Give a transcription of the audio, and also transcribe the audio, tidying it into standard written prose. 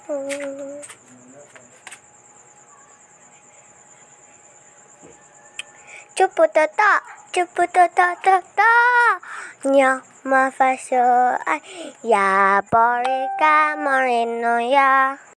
쭈뿌떠떠 Nya ma fa so ai ya borica morenoya